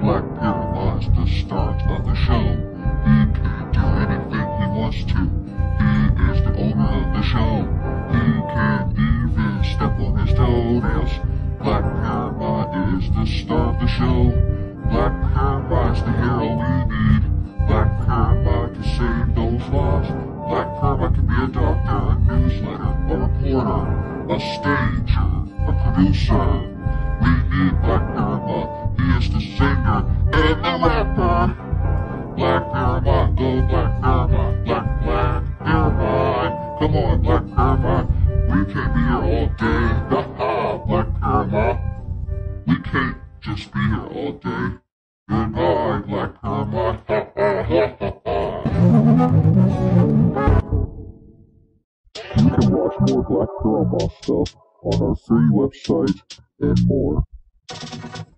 Black Paralyzed the start of the show. He can do anything he wants to. He is the owner of the show. He can even step on his toenails. Black Paramount is the star of the show. Black Paramount's the hero we need. Black Paramount can save those lives. Black Paramount can be a doctor, a newsletter, a reporter, a stager, a producer. We need Black Paramount. He is the singer and the rapper. Black Paramount, go Black Paramount. Black Paramount. Come on, Black Paramount. We can't be here all day. Ha-ha, Black Paramount. We can't just be here all day. Goodbye, Black Paramount. Ha ha ha ha ha. You can watch more Black Paramount stuff on our free website and more.